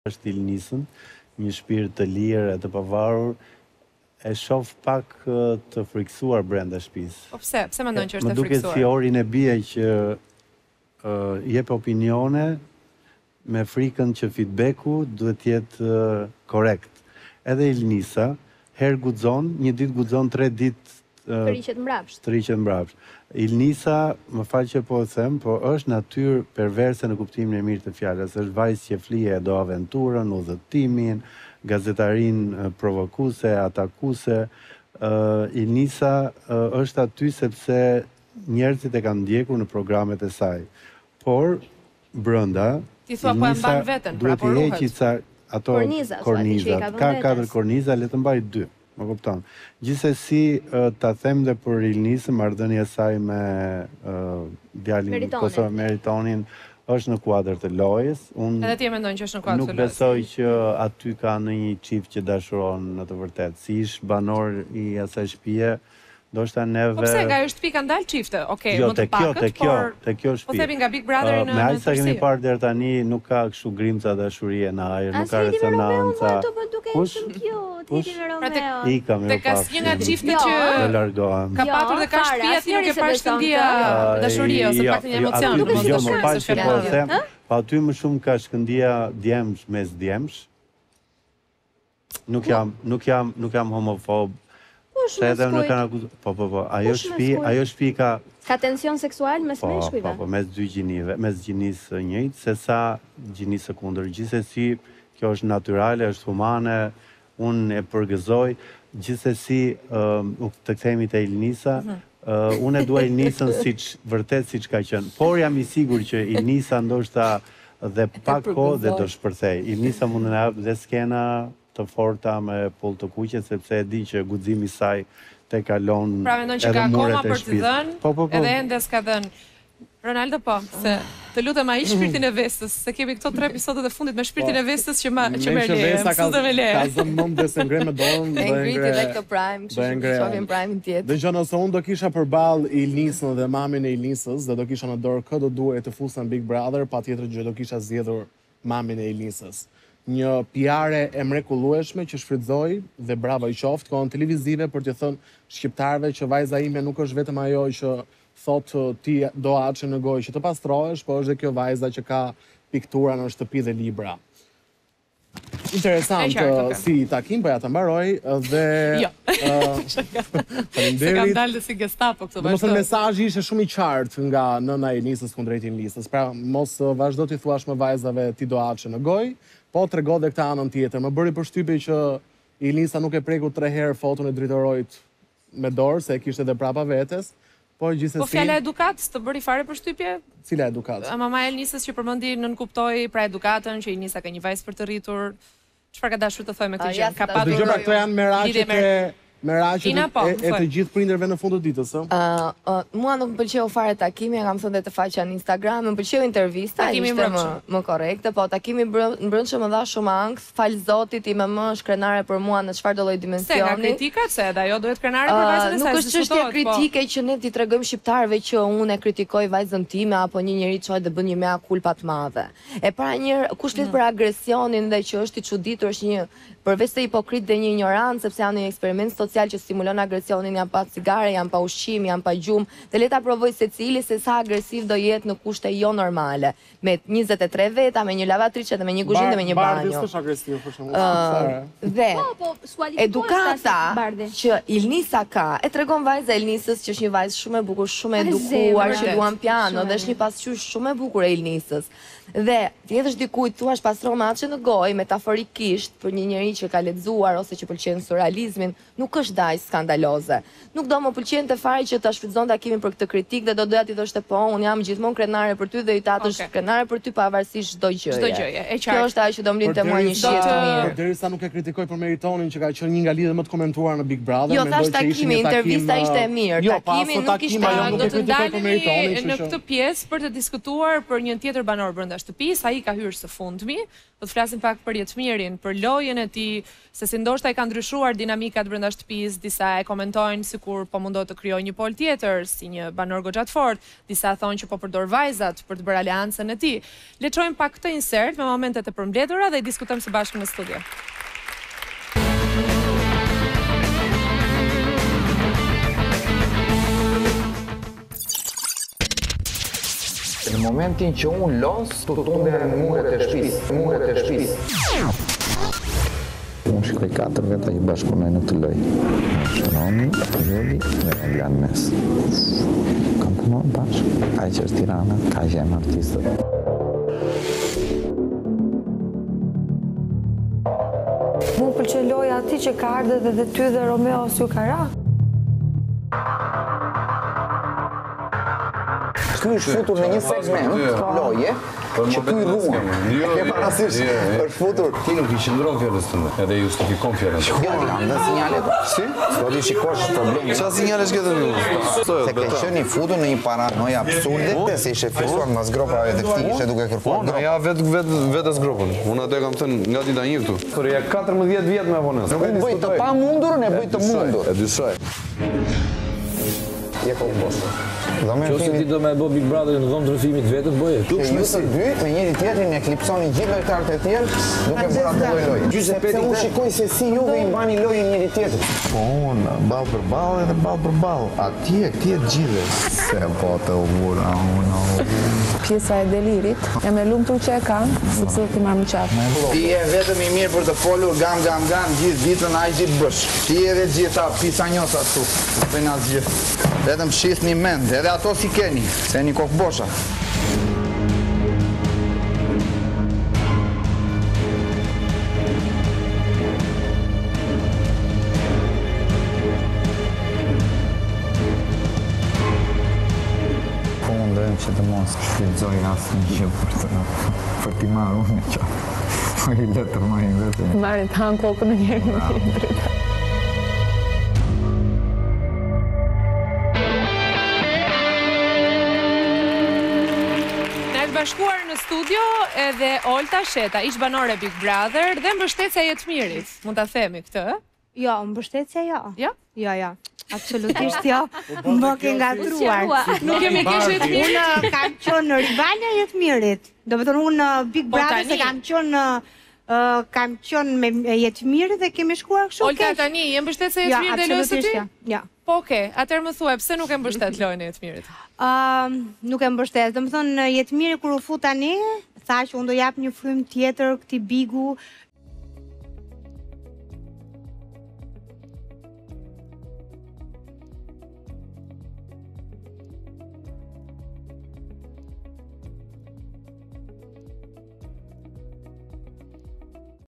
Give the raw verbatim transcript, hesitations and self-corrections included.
është Ilnisën, një shpirt të lirë e të pavarur, e shoh pak të friksuar brenda shtëpisë. Po pse? Pse mendon që është e friksuar? Më duket si orin e bie që uh, jep opinione me frikën që feedbacku duhet të jetë uh, korrekt. Edhe Ilnisa herë guxon, një ditë guxon, tre ditë uh, të riqet mbrapsht. Të riqet mbrapsht. Ilnisa, më fal që po e them, po është natyrë perverse në kuptimin e mirë të fjalës. Është vajzë që flije do aventurën, udhëtimin, gazetarin provokuese, atakuese. Uh, Ilnisa uh, është aty sepse njerëzit e kanë ndjekur në programet e saj. Por brenda ti thua po e mban veten, pra po ruhet. Duhet i ca ato kornizat, kornizat. Ka katër korniza, le të mbaj dy. Më kupton. Gjithsesi ta them dhe për Ilnisën, marrëdhënia e saj me uh, djalin Kosova Meritonin është në kuadër të lojës. Unë edhe ti e mendon që është në kuadër të lojës? Nuk besoj që aty ka ndonjë çift që dashuron në të vërtetë. Si ish banor i asaj shtëpie, ndoshta neve... Po pse, nga jo shtëpi kanë dalë çifte? Okej, jo, më të pakët, te kjo, por... te kjo shtëpi. Po thebi nga Big Brother në Me aq sa kemi parë deri tani, nuk ka kështu grimca dashurie në ajër, nuk ka resonanca. Kush? Kush? Ika me Te ka një nga çiftet që do largohem. ka patur dhe ka shtëpi aty, nuk e parë shkëndija dashurie ose pak një emocion. Jo, më fal që po e them, pa aty më shumë ka shkëndija djemsh mes djemsh. Nuk jam, nuk jam, nuk jam homofob. Se edhe në kanë akuzuar. Po, po, po, ajo shtëpi, ajo shtëpi ka... Ka tension seksual mes meshkujve? Po, po, mes dy gjinive, mes gjinisë njëjtë, se sa gjinisë kundër. Gjithsesi, kjo është natyrale, është humane, unë e përgëzoj. Gjithsesi, të kthehemi te Ilnisa, unë e dua Ilnisën siç vërtet siç ka qenë. Por jam i sigurt që Ilnisa ndoshta dhe pak kohë dhe do shpërthej. Ilnisa mund të na jap dhe skena të forta me pull të kuqe, sepse e di që guximi i saj te kalon edhe muret e shtëpisë. Pra mendon që ka akoma për të dhënë, edhe ende s'ka dhënë. Ronaldo po, se të lutem ai shpirtin e Vestës, se kemi këto tre episodet e fundit me shpirtin e Vestës që më që më leje, mësues me leje. Ka zënë mend se ngre me dorën, do ngre. Ngriti tek të Prime, kështu që shohim Prime tjetër. Dëgjoj, nëse unë do kisha përballë Ilnisën dhe mamin e Ilnisës, dhe do kisha në dorë kë do duhej të fusën Big Brother, patjetër që do kisha zgjedhur mamin e Ilnisës. Një PR-e e mrekullueshme që shfrytëzoi dhe bravo i qoftë kohën televizive për të thënë shqiptarëve që vajza ime nuk është vetëm ajo që thotë ti do haçe në gojë që të pastrohesh, por është dhe kjo vajza që ka piktura në shtëpi dhe libra. Interesant si takim, po ja ta mbaroj dhe jo. Faleminderit. Se kam dalë si Gestapo këtu bashkë. Domethënë mesazhi ishte shumë i qartë nga nëna e Ilnisës kundrejt Ilnisës. Pra mos vazhdo ti thuash me vajzave ti do haçe në gojë. Po të rego dhe këta anën tjetër. Më bëri përshtypje që Ilnisa nuk e preku tre herë foton e dritorit me dorë, se e kishte dhe prapa vetes. Po gjithsesi. Po fjala edukatës të bëri fare përshtypje? Cila edukatë? Mama e Ilnisës që përmendi nën kuptoi pra edukatën që Ilnisa ka një vajzë për të rritur. Çfarë ka dashur të thojë me këtë gjë? Ka patur. Dëgjoj, pra këto janë meraqet e meraqet e të gjithë prindërve në fund të ditës, ë? Mua nuk më pëlqeu fare takimi, e kam thënë te faqja në Instagram, më pëlqeu intervista, ishte më më korrekte, po takimi mbrëmshëm më dha shumë ankth, fal Zotit, i më më është krenare për mua në çfarëdo lloj dimensioni. Se nga kritikat se edhe ajo duhet krenare për vajzën e saj. Nuk është çështje kritike që ne ti tregojmë shqiptarëve që unë e kritikoj vajzën time apo një njerëz çoj dhe bën një mea culpa të madhe. E para një kush flet për agresionin dhe që është i çuditur është një përveç se hipokrit dhe një ignorancë sepse janë një eksperiment social që stimulon agresionin, janë pa cigare, janë pa ushqim, janë pa gjumë, dhe le ta provoj secili se sa agresiv do jetë në kushte jo normale, me njëzet e tre veta, me një lavatriçe dhe me një kuzhinë dhe me një banjo. Bardhi s'është agresiv për shembull. Dhe edukata që Ilnisa ka, e tregon vajza e Ilnisës që është një vajzë shumë e bukur, shumë e edukuar, që luan piano, dhe është një pasqyrë shumë e bukur e Ilnisës. Dhe tjetësh dikujt thuash pastro me haçe në gojë, metaforikisht për një njeri që ka lexuar ose që pëlqen surrealizmin, nuk është daj skandaloze. Nuk do më pëlqen të fare që ta shfrytëzon takimin për këtë kritikë dhe do doja ti thoshte po, unë jam gjithmonë krenare për ty dhe i tatësh krenare për ty pavarësisht çdo gjëje. Çdo gjëje, e qartë. Kjo është ajo që do mlinte mua një shihet të mirë. Derisa nuk e kritikoj për Meritonin që ka qenë një nga lidhjet më të komentuara në Big Brother, jo, thash takimi, intervista ishte e mirë. Takimi nuk ishte do të ndalemi në këtë pjesë për të diskutuar për një tjetër banor brenda shtëpisë, ai ka hyrë së fundmi, do të flasim pak për Jetmirin, për lojën e tij, se si ndoshta i ka ndryshuar dinamikat brenda shtëpisë, disa e komentojnë sikur po mundohet të krijojë një pol tjetër, si një banor goxha të fortë, disa thonë që po përdor vajzat për të bërë aleancën e tij. Le të shohim pak këtë insert me momentet e përmbledhura dhe i diskutojmë së bashku në studio. Në momentin që unë los, të tunde muret e shpis, muret e shpis. Unë shkoj katër veta që bashkëpunoj në të loj. Shtononi, Joli dhe Elian Mes. Kam punon bashkë, ka që është Tirana, ka që jenë artistët. Mu pëlqej loja ati që ka ardhe dhe dhe ty dhe Romeo s'ju ka ra. Ky është futur në një segment loje që ky ruan. E ke parasysh, është futur. Ti nuk i qëndron fjalës tënde, edhe justifikon fjalën. Jo, në sinjalet. Si? Do ti shikosh problem. Çfarë sinjale s'ke ju? Se ke qenë i futur në një paranojë absurde, se ishe fiksuar mbas gropave të këtij, ishe duke kërkuar grop. Ja vet vet vetes gropën. Unë atë kam thënë nga dita një këtu. Por ja katërmbëdhjetë vjet me vonë. Unë bëj të pamundurën e bëj të mundur. E dysoj. Je po bosh. Qose ti do me bo Big Brother në dhomë të rëfimit vetët, boje? Ju të dy, me njëri tjetrin e klipsoni gjithë lojtarët e tjerë, duke bërë atë loj lojë. Sepse unë shikoj se si juve i mbani lojën njëri tjetër. Po unë, balë për balë edhe balë për balë. Atje, këtje gjithë. Se po të u bura, unë, Pjesa e delirit, jam e lumtur që e kam, sepse ti marrë më qatë. Ti e vetëm i mirë për të folur gam, gam, gam, gjithë ditën a i gjithë bësh. Ti e dhe gjitha pisanjosa tu, të bëjnë asë gjithë. Vetëm shis një mend, edhe ato si keni, se një kokë bosha. po më ndojmë që të mos shfrytëzoj asë një gjë për të për t'i marrë unë një qatë. Po i letër ma i vetë. Marrë të hanë kokën në njerë në tjetërit. Bashkuar në studio edhe Olta Sheta, ish banore Big Brother dhe mbështetja Jetmirit. Mund ta themi këtë? Jo, mbështetja jo. Jo? Jo, jo. Absolutisht jo. Më ke ngatruar. Nuk kemi kishë Jetmir. Unë kam qenë rivale Jetmirit. Do të thonë unë Big Brother se kam qenë kam qenë me Jetmirin dhe kemi shkuar kështu. Olta tani, je mbështetja e Jetmirit dhe lojës së tij? Jo. Po, okay, atëherë më thuaj, pse nuk e mbështet lojën e Jetmirit? Uh, nuk e mbështet. Do të thonë Jetmiri kur u fut tani, tha që unë do jap një frym tjetër këtij Bigu,